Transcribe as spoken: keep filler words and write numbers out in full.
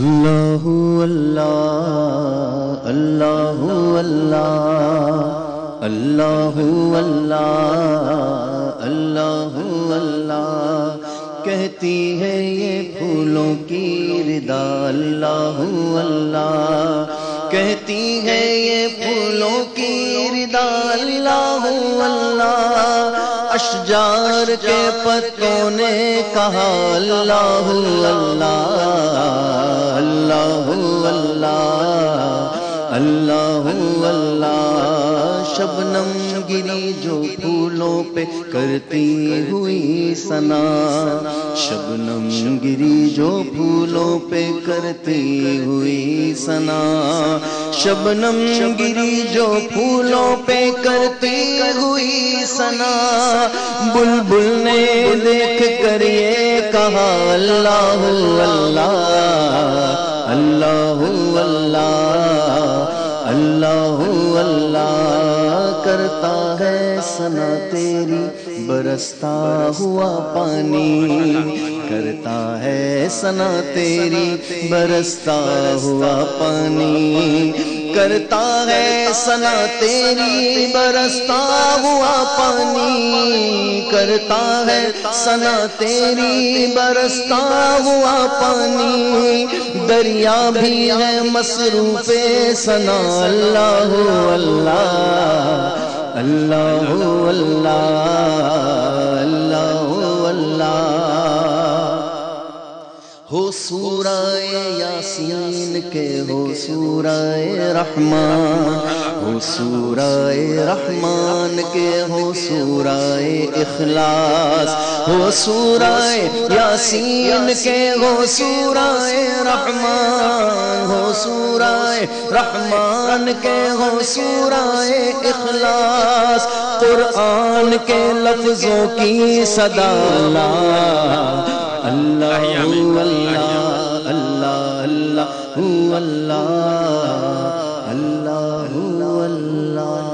اللہ اللہ اللہ اللہ اللہ اللہ اللہ اللہ کہتی ہے یہ پھولوں کی ردا اللہ اللہ کہتی ہے یہ پھولوں کی ردا اللہ اللہ اشجار کے پتوں نے کہا اللہ اللہ اللہ اللہ اللہ اللہ شبنم گری جو پھولوں پہ کرتی ہوئی ثنا شبنم گری جو پھولوں پہ کرتی ہوئی ثنا شبنم گری جو پھولوں پہ کرتی ہوئی ثنا بلبل نے دیکھ کر یہ کہا اللہ اللہ اللہ اللہ اللہ اللہ کرتا ہے ثنا تیری برستا ہوا پانی کرتا ہے ثنا تیری برستا ہوا پانی کرتا ہے ثنا تیری برستا ہوا پانی کرتا ہے ثنا تیری برستا ہوا پانی دریا بھی ہے مصروف ثنا اللہ اللہ اللہ اللہ اللہ اللہ ہو سورہ یاسین کے ہو سورہ رحمان ہو سورہ رحمان کے ہو سورہ اخلاص ہو سورہ یاسین کے ہو سورہ رحمان ہو سورہ رحمان کے ہو سورہ اخلاص قرآن کے لفظوں کی صدا اللہ اللہ اللہ اللہ اللہ اللہ اللہ